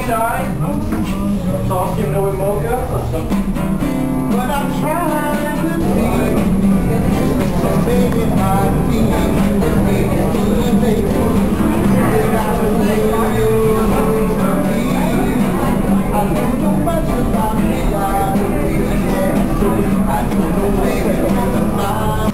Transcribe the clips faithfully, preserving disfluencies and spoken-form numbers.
shy. Talking to him, mocha. But I'm trying to be. Baby, I need I don't know much about me. I don't know baby from the mind.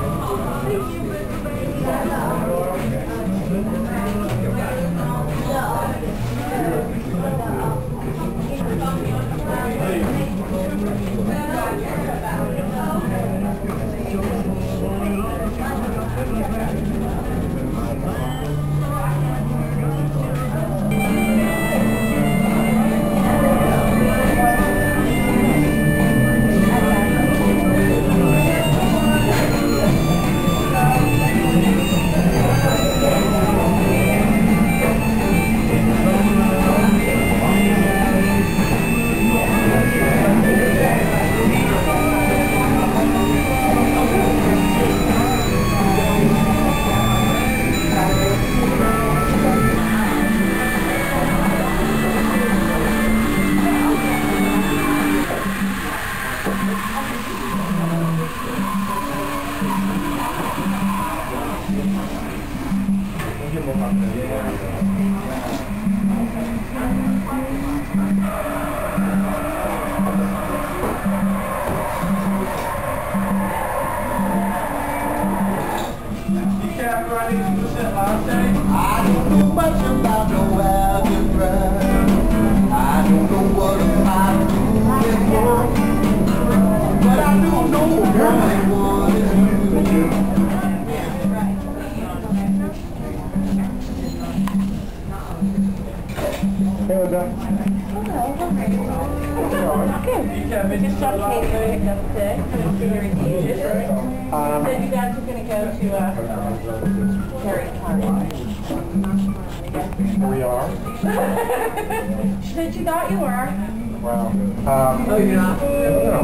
We are. She said you thought you were. Wow. Um, oh, you're not? No.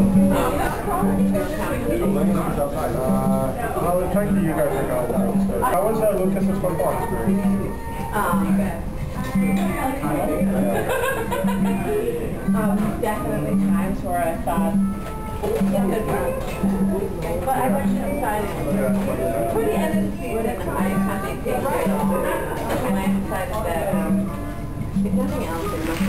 Uh, well, it's trying to you guys are going down. So. How was uh, Lucas's football experience? Um, um, definitely times where I thought, but I actually decided, toward the end of the season, I had to take it, and I decided that, um, if nothing else, it must be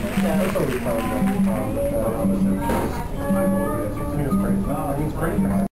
So, I mean, it's pretty, I mean, it's pretty nice.